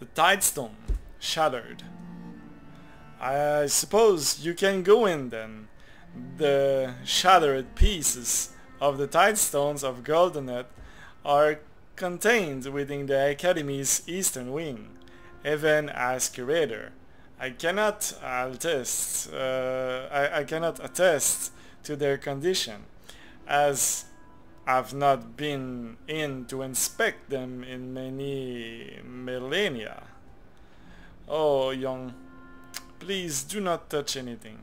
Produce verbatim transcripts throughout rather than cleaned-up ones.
The Tidestone, shattered. I suppose you can go in then. The shattered pieces of the Tidestones of Goldenet are contained within the Academy's eastern wing, even as curator. I cannot attest, uh, I, I cannot attest to their condition, as I've not been in to inspect them in many millennia. Oh, young, please do not touch anything.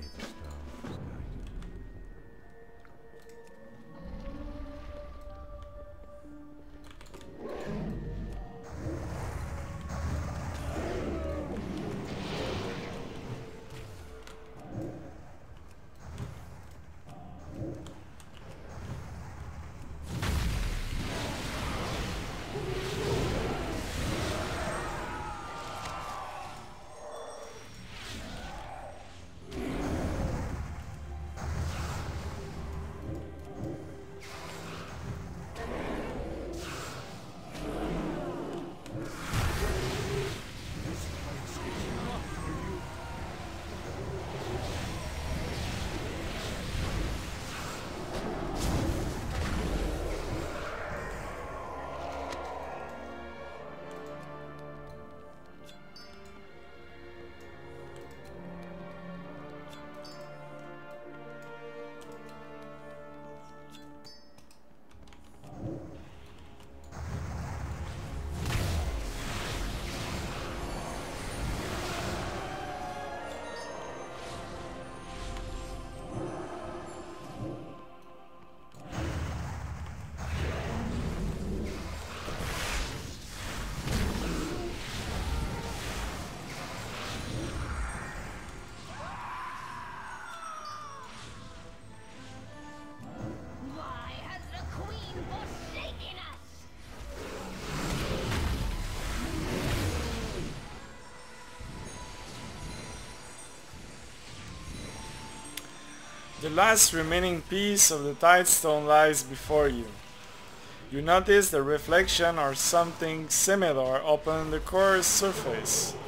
The last remaining piece of the Tidestone lies before you. You notice the reflection or something similar upon the core's surface.